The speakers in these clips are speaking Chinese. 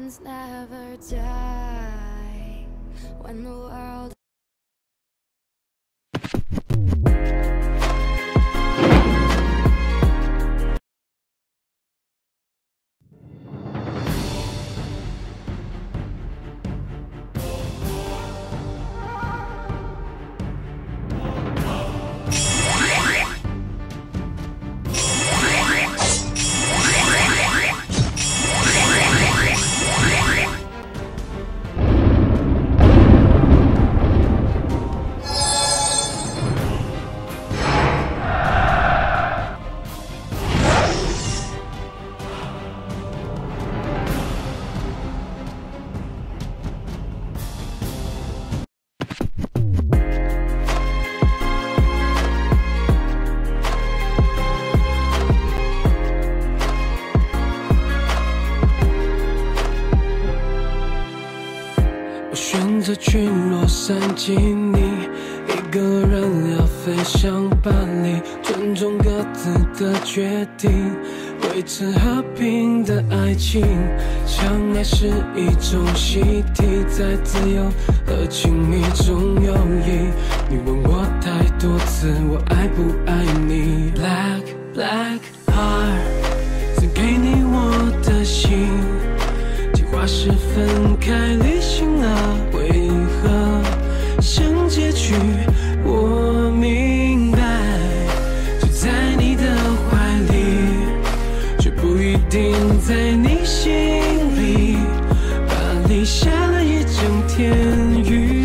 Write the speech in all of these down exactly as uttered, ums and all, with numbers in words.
Legends never die when the world 选择去洛杉矶，你一个人要飞向巴黎，尊重各自的决定，维持和平的爱情。相爱是一种习题，在自由和亲密中游移。你问我太多次，我爱不爱你 ？Black Black Heart， 赠给你我的心。计划是分开旅行啊，为何想结局？我明白，就在你的怀里，却不一定在你心里。巴黎下了一整天雨。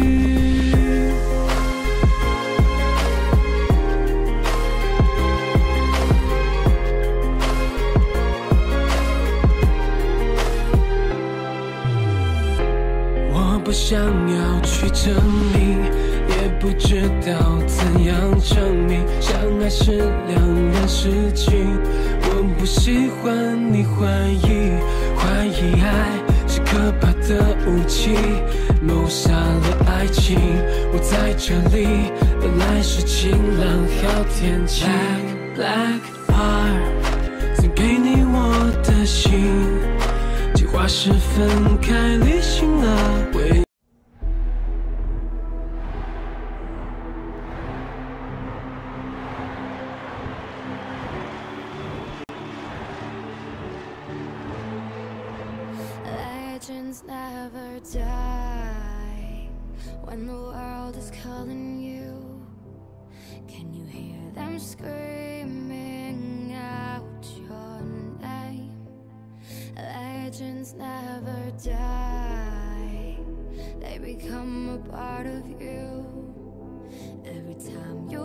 不想要去证明，也不知道怎样证明，相爱是两人事情。我不喜欢你怀疑，怀疑爱是可怕的武器，谋杀了爱情。我在这里，本来是晴朗好天气。Black Black Heart， 赠给你我的心。计划是分开旅行啊，为 Legends never die when the world is calling you. Can you hear them screaming out your name? Legends never die, they become a part of you. Every time you